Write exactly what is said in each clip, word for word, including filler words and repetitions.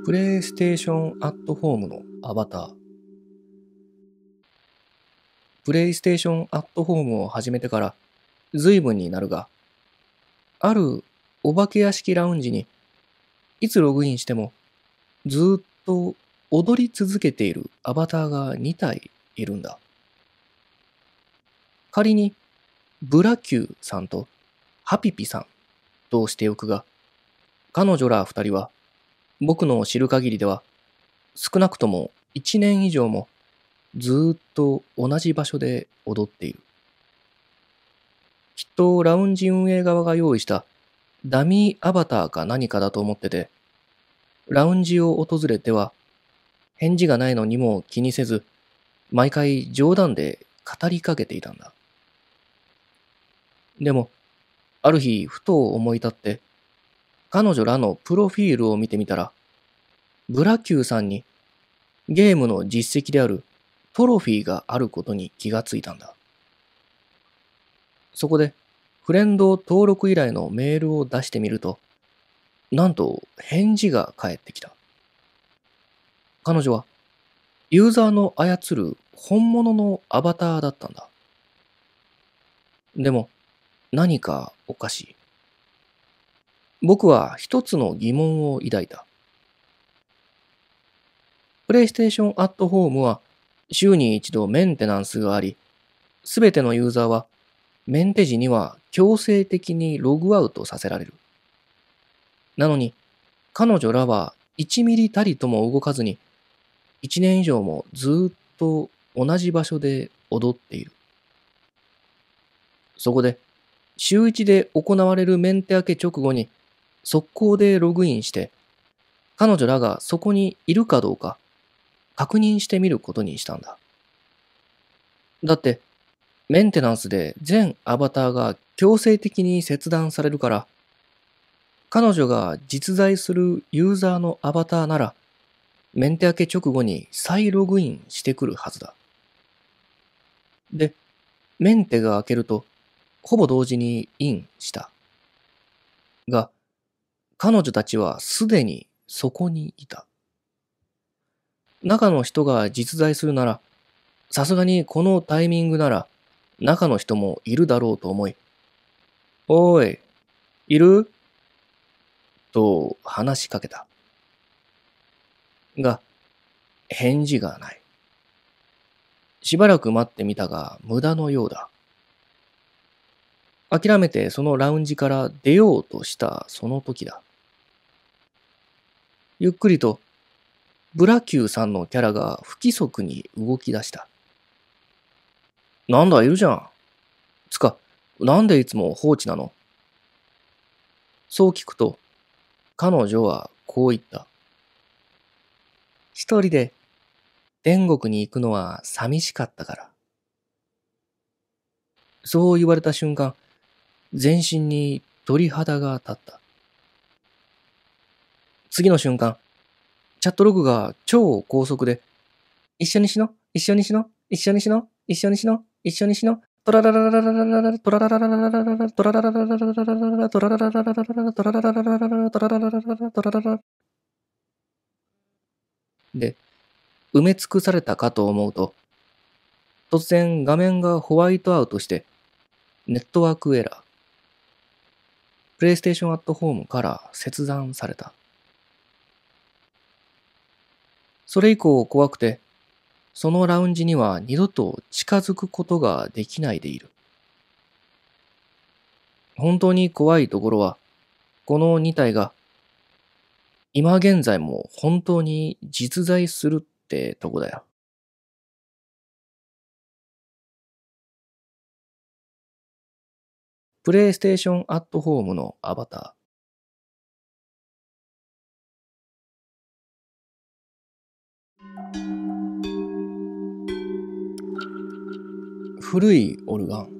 プレイステーションアットホームのアバター。プレイステーションアットホームを始めてから随分になるが、あるお化け屋敷ラウンジにいつログインしてもずっと踊り続けているアバターがにたいいるんだ。仮にブラキューさんとハピピさんとしておくが、彼女ら二人は僕の知る限りでは少なくともいちねん以上もずっと同じ場所で踊っている。きっとラウンジ運営側が用意したダミーアバターか何かだと思ってて、ラウンジを訪れては返事がないのにも気にせず、毎回冗談で語りかけていたんだ。でも、ある日ふと思い立って、彼女らのプロフィールを見てみたら、ブラキューさんにゲームの実績であるトロフィーがあることに気がついたんだ。そこで、フレンド登録依頼のメールを出してみると、なんと返事が返ってきた。彼女は、ユーザーの操る本物のアバターだったんだ。でも、何かおかしい。僕は一つの疑問を抱いた。プレイステーションアットホームは週に一度メンテナンスがあり、すべてのユーザーはメンテ時には強制的にログアウトさせられる。なのに、彼女らはいちミリたりとも動かずに、いちねん以上もずっと同じ場所で踊っている。そこで、週いちで行われるメンテ明け直後に、速攻でログインして、彼女らがそこにいるかどうか、確認してみることにしたんだ。だって、メンテナンスで全アバターが強制的に切断されるから、彼女が実在するユーザーのアバターなら、メンテ明け直後に再ログインしてくるはずだ。で、メンテが明けると、ほぼ同時にインした。が、彼女たちはすでにそこにいた。中の人が実在するなら、さすがにこのタイミングなら、中の人もいるだろうと思い、おーい、いると話しかけた。が、返事がない。しばらく待ってみたが無駄のようだ。諦めてそのラウンジから出ようとしたその時だ。ゆっくりとブラキューさんのキャラが不規則に動き出した。なんだいるじゃん。つか、なんでいつも放置なの？そう聞くと、彼女はこう言った。一人で天国に行くのは寂しかったから。そう言われた瞬間、全身に鳥肌が立った。次の瞬間、チャットログが超高速で、一緒にしの、一緒にしの、一緒にしの、一緒にしの、一緒にしの、トラララララララララトララララララララトララララララララトラララララララトララララララトラララララトラララで、埋め尽くされたかと思うと、突然画面がホワイトアウトして、ネットワークエラー。プレイステーションアットホームから切断された。それ以降怖くて、そのラウンジには二度と近づくことができないでいる。本当に怖いところは、このにたいが、今現在も本当に実在するってとこだよ。プレイステーションアットホームのアバター。古いオルガン。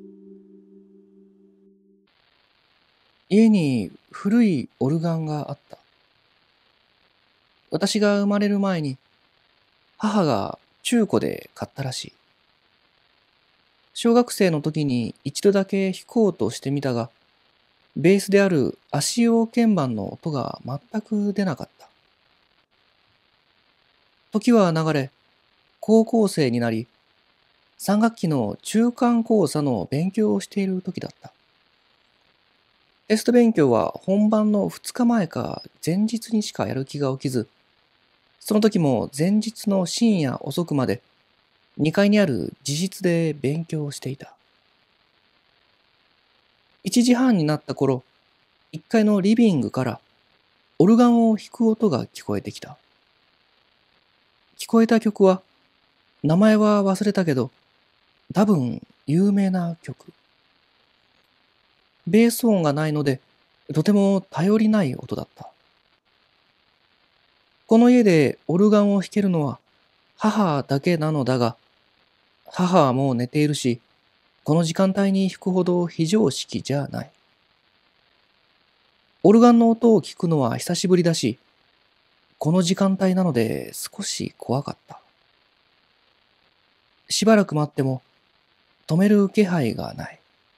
家に古いオルガンがあった。私が生まれる前に母が中古で買ったらしい。小学生の時に一度だけ弾こうとしてみたが、ベースである足用鍵盤の音が全く出なかった。 時は流れ、高校生になり、さん学期の中間考査の勉強をしている時だった。テスト勉強は本番のふつかまえか前日にしかやる気が起きず、その時も前日の深夜遅くまでにかいにある自室で勉強をしていた。いちじはんになった頃、いっかいのリビングからオルガンを弾く音が聞こえてきた。聞こえた曲は、名前は忘れたけど、多分有名な曲。ベース音がないので、とても頼りない音だった。この家でオルガンを弾けるのは母だけなのだが、母はもう寝ているし、この時間帯に弾くほど非常識じゃない。オルガンの音を聞くのは久しぶりだし、この時間帯なので少し怖かった。しばらく待っても止める気配がない。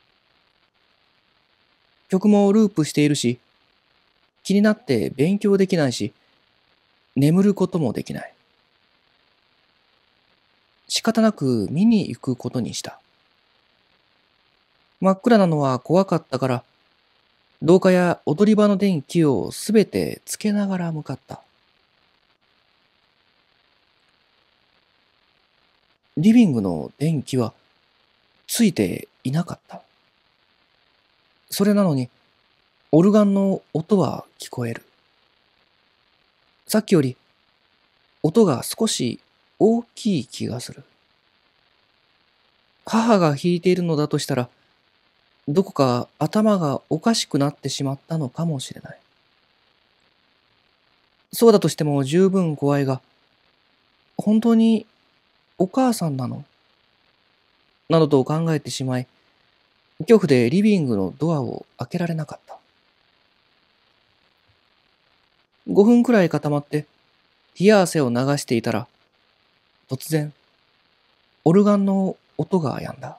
曲もループしているし、気になって勉強できないし、眠ることもできない。仕方なく見に行くことにした。真っ暗なのは怖かったから、廊下や踊り場の電気をすべてつけながら向かった。リビングの電気はついていなかった。それなのに、オルガンの音は聞こえる。さっきより音が少し大きい気がする。母が弾いているのだとしたら、どこか頭がおかしくなってしまったのかもしれない。そうだとしても十分怖いが、本当にお母さんなのなどと考えてしまい、恐怖でリビングのドアを開けられなかった。ごふんくらい固まって、冷や汗を流していたら、突然、オルガンの音が止んだ。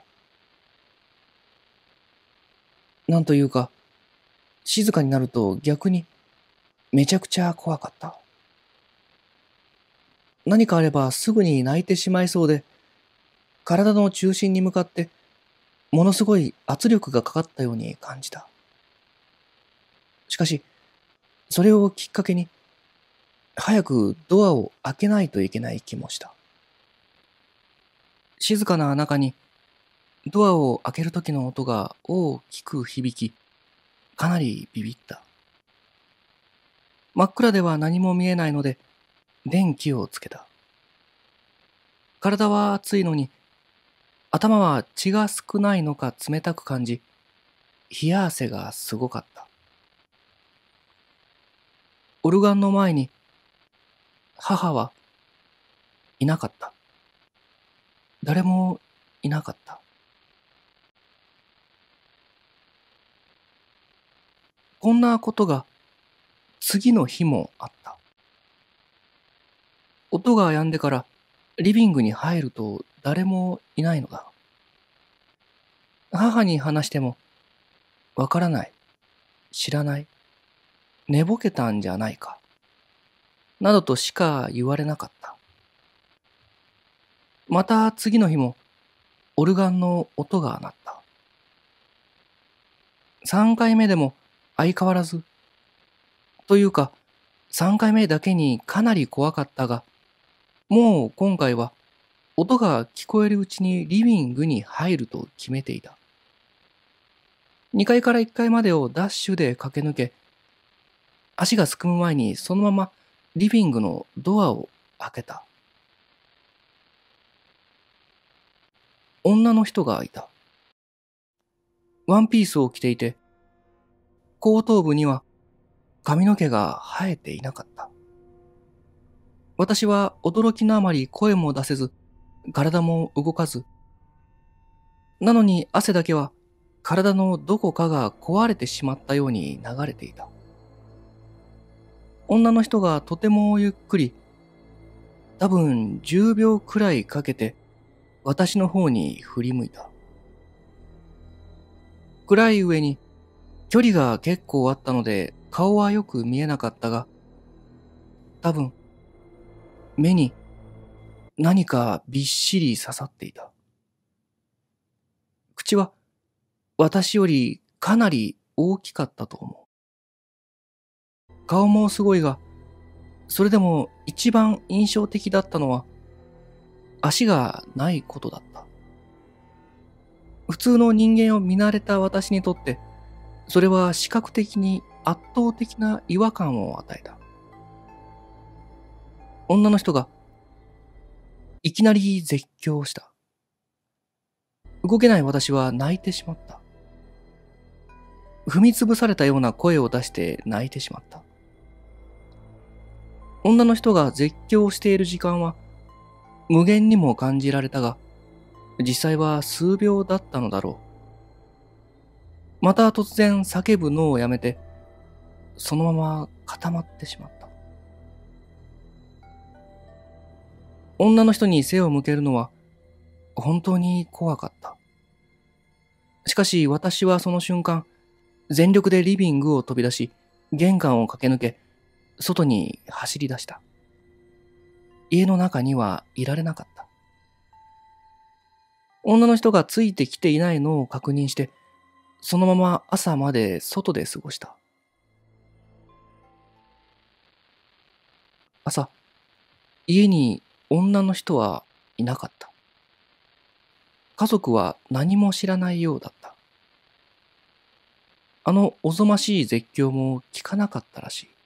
なんというか、静かになると逆にめちゃくちゃ怖かった。何かあればすぐに泣いてしまいそうで、体の中心に向かってものすごい圧力がかかったように感じた。しかし、それをきっかけに、早くドアを開けないといけない気もした。静かな中に、ドアを開ける時の音が大きく響き、かなりビビった。真っ暗では何も見えないので、電気をつけた。体は熱いのに、頭は血が少ないのか冷たく感じ、冷や汗がすごかった。オルガンの前に、母はいなかった。誰もいなかった。こんなことが次の日もあった。音が止んでからリビングに入ると誰もいないのだ。母に話しても、わからない、知らない、寝ぼけたんじゃないか、などとしか言われなかった。また次の日もオルガンの音が鳴った。三回目でも相変わらず、というか三回目だけにかなり怖かったが、もう今回は音が聞こえるうちにリビングに入ると決めていた。にかいからいっかいまでをダッシュで駆け抜け、足がすくむ前にそのままリビングのドアを開けた。女の人がいた。ワンピースを着ていて、後頭部には髪の毛が生えていなかった。私は驚きのあまり声も出せず、体も動かず、なのに汗だけは体のどこかが壊れてしまったように流れていた。女の人がとてもゆっくり、多分じゅうびょうくらいかけて私の方に振り向いた。暗い上に距離が結構あったので顔はよく見えなかったが、多分目に何かびっしり刺さっていた。口は私よりかなり大きかったと思う。顔もすごいが、それでも一番印象的だったのは足がないことだった。普通の人間を見慣れた私にとって、それは視覚的に圧倒的な違和感を与えた。女の人がいきなり絶叫した。動けない私は泣いてしまった。踏みつぶされたような声を出して泣いてしまった。女の人が絶叫している時間は無限にも感じられたが、実際は数秒だったのだろう。また突然叫ぶのをやめて、そのまま固まってしまった。女の人に背を向けるのは本当に怖かった。しかし私はその瞬間、全力でリビングを飛び出し、玄関を駆け抜け、外に走り出した。家の中にはいられなかった。女の人がついてきていないのを確認して、そのまま朝まで外で過ごした。朝、家に女の人はいなかった。家族は何も知らないようだった。あのおぞましい絶叫も聞かなかったらしい。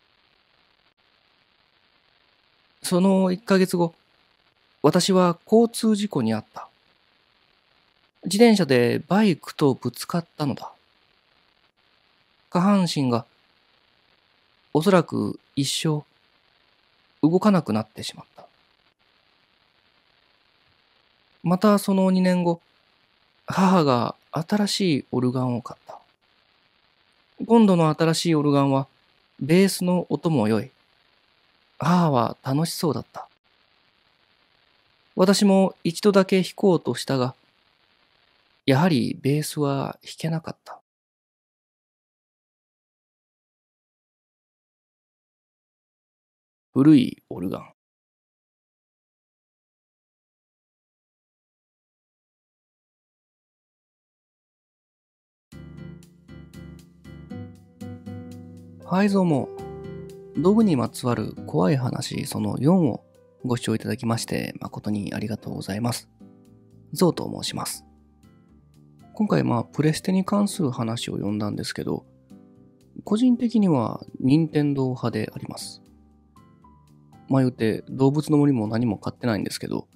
そのいっかげつご、私は交通事故に遭った。自転車でバイクとぶつかったのだ。下半身がおそらく一生動かなくなってしまった。またそのにねんご、母が新しいオルガンを買った。今度の新しいオルガンはベースの音も良い。母は楽しそうだった。私も一度だけ弾こうとしたが、やはりベースは弾けなかった。古いオルガン。はい、どうも。道具にまつわる怖い話そのよんをご視聴いただきまして誠にありがとうございます。ゾウと申します。今回まあプレステに関する話を読んだんですけど、個人的には任天堂派であります。まあ言うて動物の森も何も買ってないんですけど、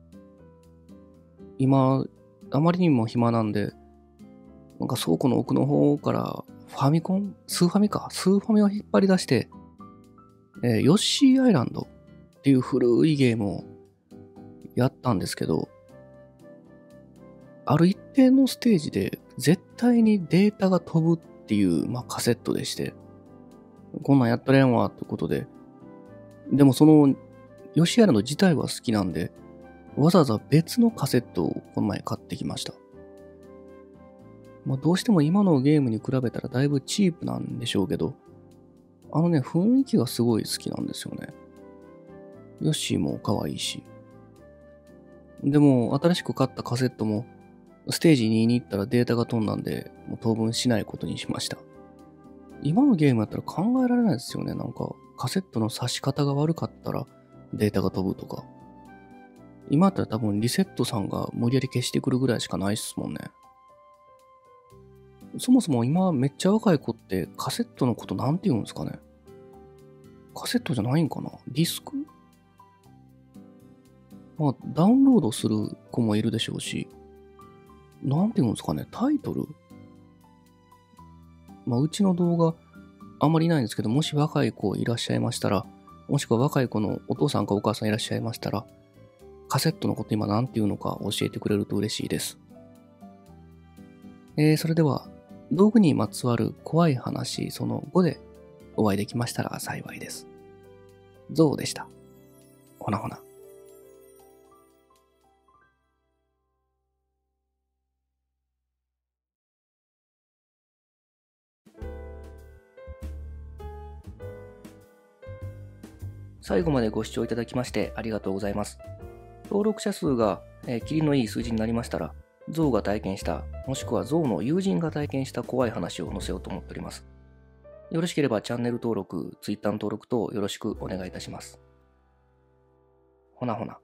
今あまりにも暇なんで、なんか倉庫の奥の方からファミコンスーファミかスーファミを引っ張り出して、えー、ヨッシーアイランドっていう古いゲームをやったんですけど、ある一定のステージで絶対にデータが飛ぶっていう、まあ、カセットでして、こんなんやったれんわってことで、でもそのヨッシーアイランド自体は好きなんで、わざわざ別のカセットをこの前買ってきました。まあ、どうしても今のゲームに比べたらだいぶチープなんでしょうけど、あのね、雰囲気がすごい好きなんですよね。ヨッシーも可愛いし。でも、新しく買ったカセットも、ステージにに行ったらデータが飛んだんで、もう当分しないことにしました。今のゲームやったら考えられないですよね。なんか、カセットの挿し方が悪かったらデータが飛ぶとか。今やったら多分リセットさんが無理やり消してくるぐらいしかないっすもんね。そもそも今めっちゃ若い子ってカセットのことなんて言うんですかね。カセットじゃないんかな、ディスク。まあダウンロードする子もいるでしょうし、なんて言うんですかね、タイトル。まあうちの動画あんまりいないんですけど、もし若い子いらっしゃいましたら、もしくは若い子のお父さんかお母さんいらっしゃいましたら、カセットのこと今なんて言うのか教えてくれると嬉しいです。えー、それでは道具にまつわる怖い話そのごでお会いできましたら幸いです。ゾウでした。ほなほな。最後までご視聴いただきましてありがとうございます。 登録者数が、えー、キリのいい数字になりましたら、ゾウが体験した、もしくはゾウの友人が体験した怖い話を載せようと思っております。よろしければチャンネル登録、Twitter の登録等よろしくお願いいたします。ほなほな。